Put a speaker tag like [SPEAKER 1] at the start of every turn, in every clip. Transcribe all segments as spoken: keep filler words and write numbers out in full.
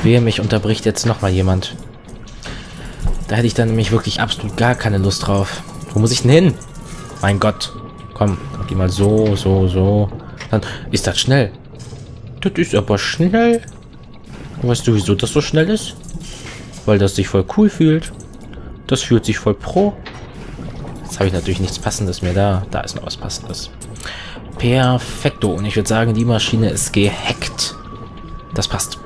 [SPEAKER 1] Wehe, mich unterbricht jetzt nochmal jemand. Da hätte ich dann nämlich wirklich absolut gar keine Lust drauf. Wo muss ich denn hin? Mein Gott. Komm, geh mal so, so, so. Dann ist das schnell. Das ist aber schnell. Weißt du, wieso das so schnell ist? Weil das sich voll cool fühlt. Das fühlt sich voll pro. Jetzt habe ich natürlich nichts Passendes mehr da. Da ist noch was Passendes. Perfekto. Und ich würde sagen, die Maschine ist gehackt. Das passt.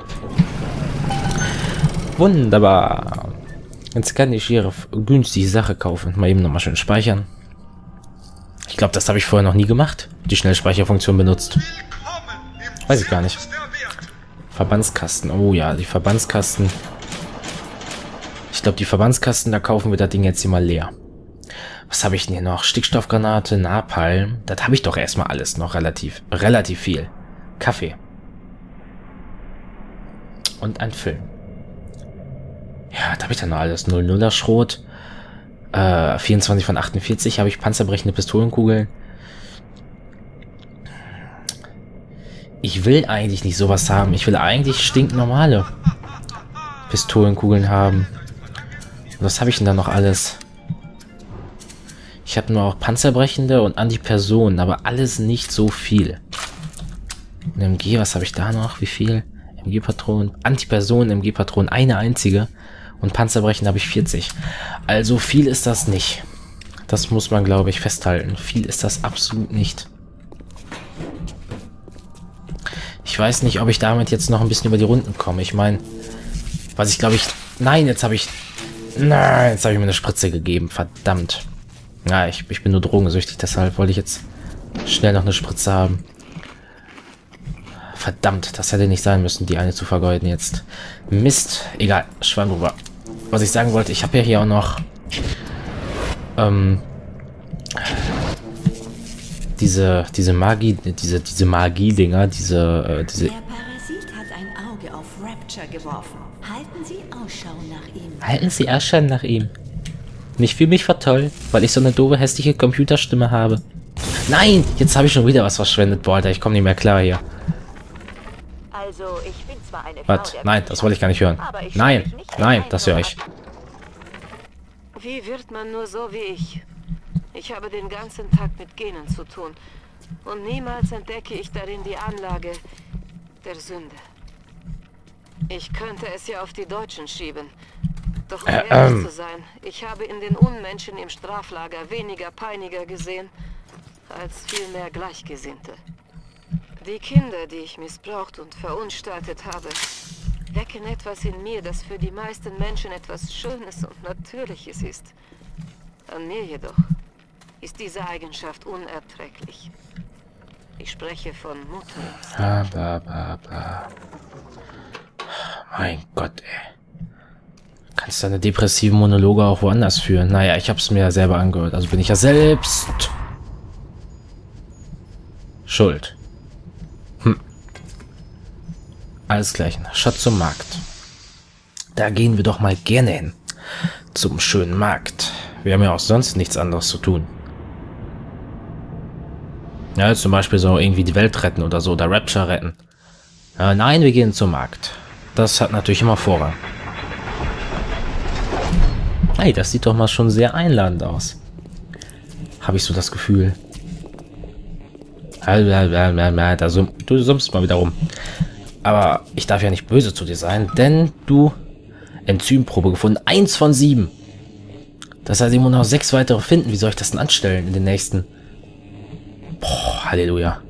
[SPEAKER 1] Wunderbar. Jetzt kann ich hier günstige Sache kaufen. Mal eben nochmal schön speichern. Ich glaube, das habe ich vorher noch nie gemacht. Die Schnellspeicherfunktion benutzt. Weiß ich gar nicht. Verbandskasten. Oh ja, die Verbandskasten. Ich glaube, die Verbandskasten, da kaufen wir das Ding jetzt hier mal leer. Was habe ich denn hier noch? Stickstoffgranate, Napalm. Das habe ich doch erstmal alles noch relativ, relativ viel. Kaffee. Und ein Film. Ja, da habe ich dann noch alles. null nuller Schrot. Äh, vierundzwanzig von achtundvierzig habe ich panzerbrechende Pistolenkugeln. Ich will eigentlich nicht sowas haben. Ich will eigentlich stinknormale Pistolenkugeln haben. Und was habe ich denn da noch alles? Ich habe nur auch panzerbrechende und Antipersonen, aber alles nicht so viel. Eine M G, was habe ich da noch? Wie viel? M G-Patronen, Antipersonen, M G-Patronen, eine einzige. Und Panzerbrechen habe ich vierzig. Also viel ist das nicht. Das muss man, glaube ich, festhalten. Viel ist das absolut nicht. Ich weiß nicht, ob ich damit jetzt noch ein bisschen über die Runden komme. Ich meine, was ich glaube ich... Nein, jetzt habe ich... Nein, jetzt habe ich mir eine Spritze gegeben. Verdammt. Ja, ich, ich bin nur drogensüchtig, deshalb wollte ich jetzt schnell noch eine Spritze haben. Verdammt, das hätte nicht sein müssen, die eine zu vergeuden jetzt. Mist. Egal, schwamm drüber. Was ich sagen wollte, ich habe ja hier auch noch ähm, diese diese Magie, diese diese Magie-Dinger, diese äh, diese.
[SPEAKER 2] Der Parasit hat ein Auge auf Rapture geworfen. Halten Sie Ausschau nach ihm.
[SPEAKER 1] Halten Sie Ausschau nach ihm. Nicht für mich vertoll, weil ich so eine doofe, hässliche Computerstimme habe. Nein, jetzt habe ich schon wieder was verschwendet. Boah, Alter, ich komme nicht mehr klar hier.
[SPEAKER 2] Also, ich bin zwar eine
[SPEAKER 1] Was? Nein, das wollte ich gar nicht hören. Nein, nein, das höre ich.
[SPEAKER 3] Wie wird man nur so wie ich? Ich habe den ganzen Tag mit Genen zu tun. Und niemals entdecke ich darin die Anlage der Sünde. Ich könnte es ja auf die Deutschen schieben. Doch um
[SPEAKER 1] Äh,
[SPEAKER 3] ehrlich
[SPEAKER 1] ähm.
[SPEAKER 3] zu sein, ich habe in den Unmenschen im Straflager weniger Peiniger gesehen, als vielmehr Gleichgesinnte. Die Kinder, die ich missbraucht und verunstaltet habe, wecken etwas in mir, das für die meisten Menschen etwas Schönes und Natürliches ist. An mir jedoch ist diese Eigenschaft unerträglich. Ich spreche von Mutter.
[SPEAKER 1] Bla, bla, bla, bla. Mein Gott, ey. Kannst deine depressiven Monologe auch woanders führen? Naja, ich habe es mir ja selber angehört. Also bin ich ja selbst schuld. Hm. Alles gleich. Schatz zum Markt. Da gehen wir doch mal gerne hin. Zum schönen Markt. Wir haben ja auch sonst nichts anderes zu tun. Ja, zum Beispiel so irgendwie die Welt retten oder so, oder Rapture retten. Äh, nein, wir gehen zum Markt. Das hat natürlich immer Vorrang. Hey, das sieht doch mal schon sehr einladend aus. Habe ich so das Gefühl. Da sum du summst mal wieder rum. Aber ich darf ja nicht böse zu dir sein, denn du Enzymprobe gefunden. Eins von sieben. Das heißt, ich muss noch sechs weitere finden. Wie soll ich das denn anstellen in den nächsten? Boah, Halleluja.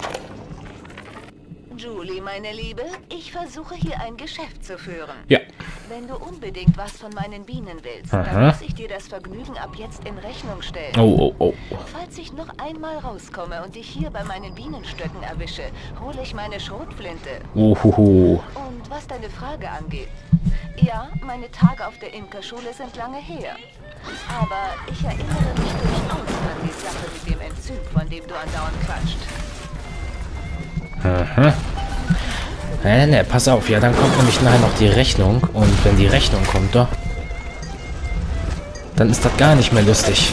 [SPEAKER 2] Julie, meine Liebe, ich versuche hier ein Geschäft zu führen.
[SPEAKER 1] Ja.
[SPEAKER 2] Wenn du unbedingt was von meinen Bienen willst,
[SPEAKER 1] Aha.
[SPEAKER 2] dann muss ich dir das Vergnügen ab jetzt in Rechnung stellen.
[SPEAKER 1] Oh, oh, oh.
[SPEAKER 2] Falls ich noch einmal rauskomme und dich hier bei meinen Bienenstöcken erwische, hole ich meine Schrotflinte.
[SPEAKER 1] Uhuhu.
[SPEAKER 2] Und was deine Frage angeht, ja, meine Tage auf der Imkerschule sind lange her. Aber ich erinnere mich durchaus an die Sache mit dem Enzym, von dem du andauernd quatscht.
[SPEAKER 1] Aha. Ne, ne, pass auf. Ja, dann kommt nämlich nachher noch die Rechnung. Und wenn die Rechnung kommt, doch, dann ist das gar nicht mehr lustig.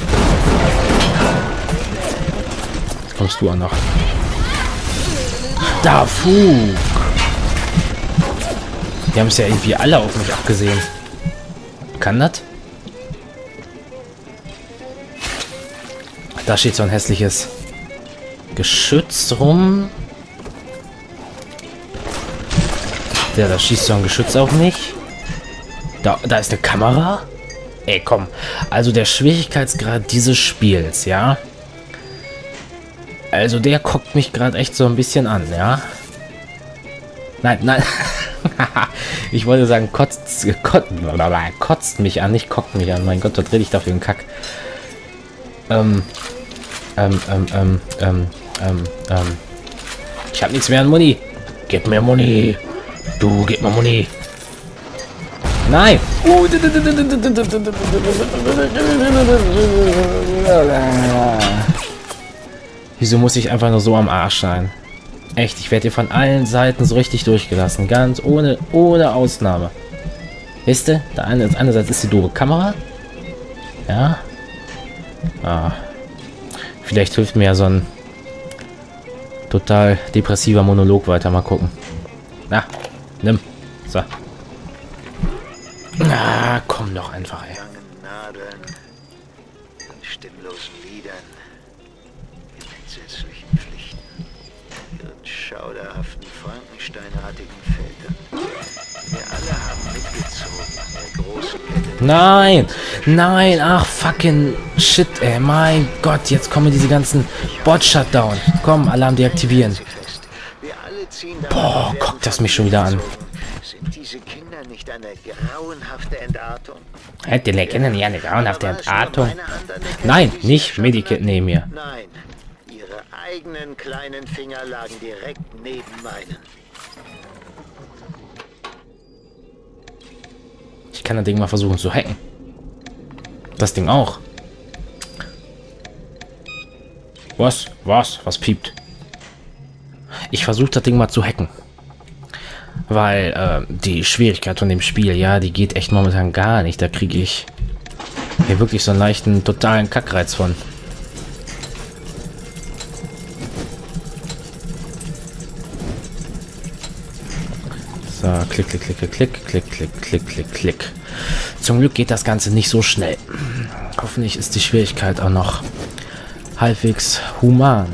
[SPEAKER 1] Jetzt kommst du auch noch. Da, Fug. Die haben es ja irgendwie alle auf mich abgesehen. Kann das? Da steht so ein hässliches Geschütz rum. Der, da schießt so ein Geschütz auf mich. Da, da ist eine Kamera. Ey, komm. Also der Schwierigkeitsgrad dieses Spiels, ja. Also der guckt mich gerade echt so ein bisschen an, ja. Nein, nein. Ich wollte sagen, kotzt, kotzt, kotzt mich an, nicht guckt mich an. Mein Gott, was rede ich da für einen Kack? Ähm, ähm, ähm, ähm, ähm, ähm, ähm. Ich habe nichts mehr an Muni. Gib mir Muni. Du, gib mir Muni. Nein. Wieso muss ich einfach nur so am Arsch sein? Echt, ich werde hier von allen Seiten so richtig durchgelassen. Ganz ohne, ohne Ausnahme. Wisst ihr? Da eine, einerseits ist die doofe Kamera. Ja. Ah. Vielleicht hilft mir ja so ein total depressiver Monolog weiter. Mal gucken. Na, nimm. So. Na, komm doch einfach her.
[SPEAKER 4] Nadeln, stimmlosen Liedern, in entsetzlichen Pflichten, ihren schauderhaften Frankensteinartigen Vätern. Wir alle haben mitgezogen an der großen Kette.
[SPEAKER 1] Nein, nein, ach fucking shit, ey, mein Gott, jetzt kommen diese ganzen Bot-Shutdown. Komm, Alarm deaktivieren. Boah, guckt das mich schon wieder an.
[SPEAKER 4] Sind diese Kinder nicht eine grauenhafte Entartung?
[SPEAKER 1] Hätte die Kinder nicht eine grauenhafte Entartung? Nein, nicht Medikit neben mir.
[SPEAKER 4] Nein, ihre eigenen kleinen Finger lagen direkt neben meinen.
[SPEAKER 1] Ich kann das Ding mal versuchen zu hacken. Das Ding auch. Was? Was? Was piept? Ich versuche das Ding mal zu hacken. Weil äh, die Schwierigkeit von dem Spiel, ja, die geht echt momentan gar nicht. Da kriege ich hier wirklich so einen leichten, totalen Kackreiz von. So, klick, klick, klick, klick, klick, klick, klick, klick, klick, klick. Zum Glück geht das Ganze nicht so schnell. Hoffentlich ist die Schwierigkeit auch noch halbwegs human.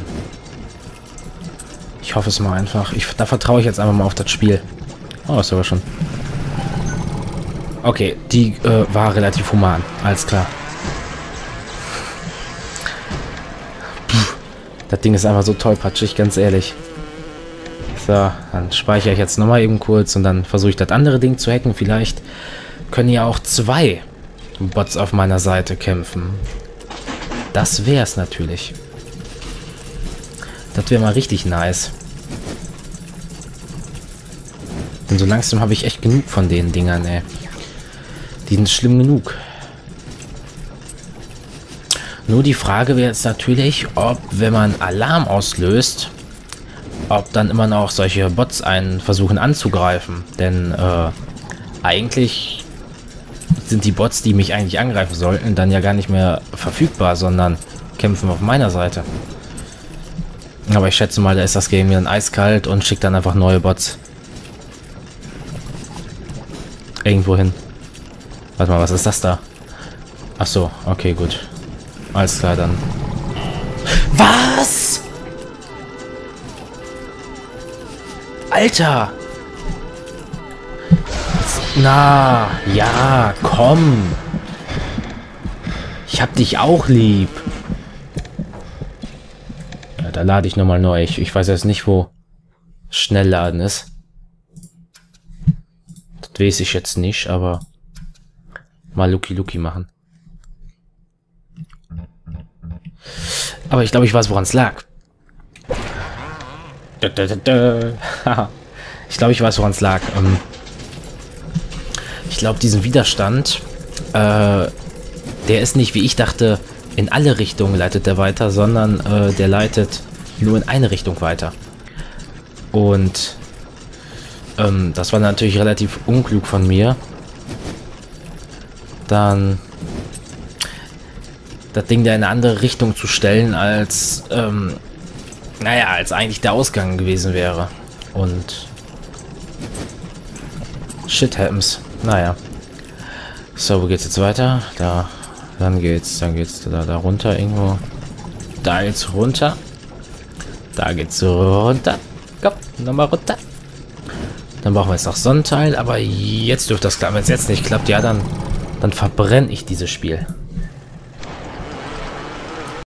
[SPEAKER 1] Ich hoffe es mal einfach. Ich, da vertraue ich jetzt einfach mal auf das Spiel. Oh, ist aber schon. Okay, die äh, war relativ human. Alles klar. Puh, das Ding ist einfach so tollpatschig, ganz ehrlich. So, dann speichere ich jetzt nochmal eben kurz und dann versuche ich das andere Ding zu hacken. Vielleicht können ja auch zwei Bots auf meiner Seite kämpfen. Das wäre es natürlich. Das wäre mal richtig nice. Denn so langsam habe ich echt genug von den Dingern, ey. Die sind schlimm genug. Nur die Frage wäre jetzt natürlich, ob, wenn man Alarm auslöst, ob dann immer noch solche Bots einen versuchen anzugreifen. Denn äh, eigentlich sind die Bots, die mich eigentlich angreifen sollten, dann ja gar nicht mehr verfügbar, sondern kämpfen auf meiner Seite. Aber ich schätze mal, da ist das Game dann eiskalt und schickt dann einfach neue Bots irgendwo hin. Warte mal, was ist das da? Ach so, okay, gut. Alles klar, dann. Was? Alter! Na, ja, komm! Ich hab dich auch lieb. Ja, da lade ich nochmal neu. Ich, ich weiß jetzt nicht, wo Schnellladen ist. Das weiß ich jetzt nicht, aber mal Lucky Lucky machen. Aber ich glaube, ich weiß, woran es lag. Ich glaube, ich weiß, woran es lag. Ich glaube, diesen Widerstand, äh, der ist nicht, wie ich dachte, in alle Richtungen leitet der weiter, sondern äh, der leitet nur in eine Richtung weiter. Und ähm, das war natürlich relativ unklug von mir. Dann das Ding da in eine andere Richtung zu stellen, als, ähm, naja, als eigentlich der Ausgang gewesen wäre. Und Shit happens. Naja. So, wo geht's jetzt weiter? Da. Dann geht's, dann geht's da, da runter irgendwo. Da geht's runter. Da geht's runter. Komm, nochmal runter. Dann brauchen wir jetzt noch Sonnenteil, aber jetzt dürfte das klappen. Wenn es jetzt nicht klappt, ja, dann, dann verbrenne ich dieses Spiel.